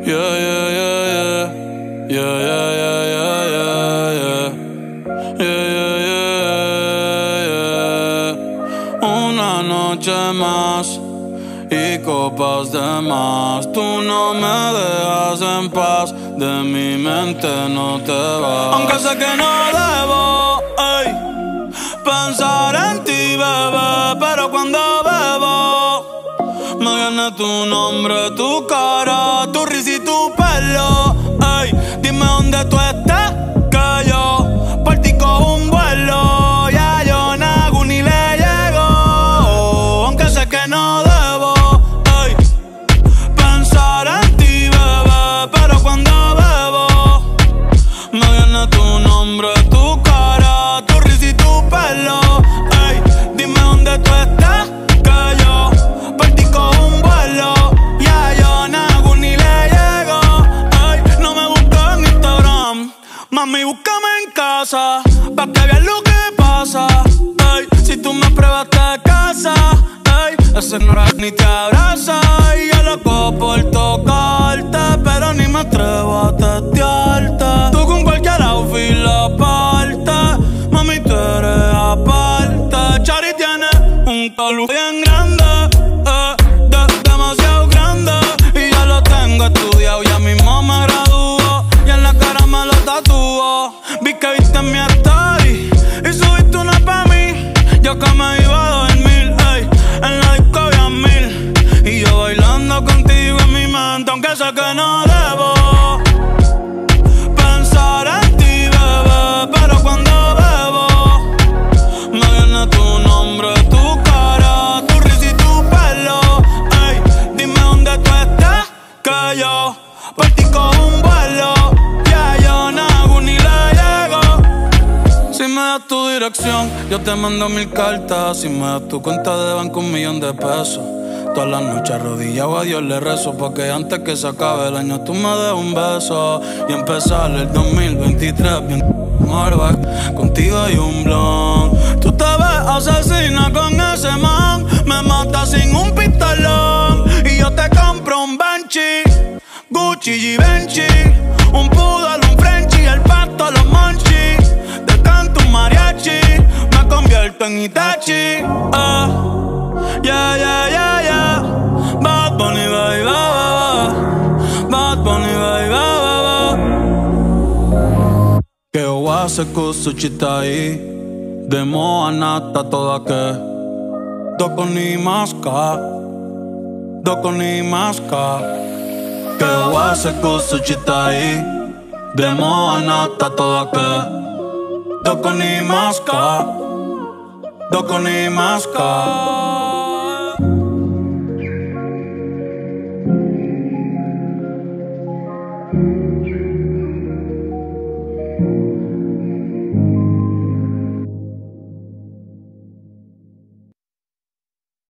Yeah, yeah, yeah, yeah. Yeah, yeah, yeah, yeah, yeah, yeah. Yeah, yeah, yeah, yeah. Una noche más y copas de más. Tú no me dejas en paz, de mi mente no te vas. Aunque sé que no debo, ey, pensar en ti, bebé, pero cuando bebo me viene tu nombre, tu cara, tu risa y tu pelo. Ey, dime dónde tú estás, que yo por ti cojo un vuelo. Ya Yonaguni le llego, aunque sé que no debo, ey, pensar en ti, bebé, pero cuando bebo me viene tu nombre, tu cara, tu risa y tu pelo. Ey, dime dónde tú estás, que yo por ti cojo un vuelo. Ya Yonaguni le llego. Ey, no me busques en Instagram, mami, búscame en casa, pa' que veas lo que pasa. Ey, si tú me pruebas te casa, ey, ese no era ni te abraza. Y yo loco por tocarte, pero ni me atrevo a testearte. Tú con cualquier outfit la parte, mami, tú eres aparte. Chari tiene un culo bien grande, demasiado grande, y ya lo tengo estudiado, ya mismo me gradúo, y en la cara me lo tatúo. Vi que viste en mi story y subiste una pa' mí, yo que me iba a dormir, ey, en la disco había 1000, y yo bailando contigo en mi mente, aunque sé que no debo pensar en ti, bebé, pero cuando bebo me viene tu nombre, tu cara, tu risa y tu pelo. Ey, dime dónde tú estás, que yo por ti cojo un vuelo. Ya Yonaguni le llego. Si me das tu dirección, yo te mando 1000 cartas. Si me das tu cuenta de banco, 1.000.000 de pesos. Todas las noches arrodillado a Dios le rezo, porque antes que se acabe el año tú me des un beso y empezar el 2023 bien Marback. Contigo hay un blon. Tú te ves asesina con ese man, me mata sin un pistolón. Y yo te compro un Banshee, Gucci y Benchi, un poodle, un Frenchie, el pato, los monchis. Te canto un mariachi, me convierto en Itachi. Yeah, yeah, yeah, yeah. Bad Bunny, baby, Bad Bunny, baby, KXOL kusuchitai demo anata toda ke doko ni maska KXOL kusuchitai demo anata toda ke doko ni maska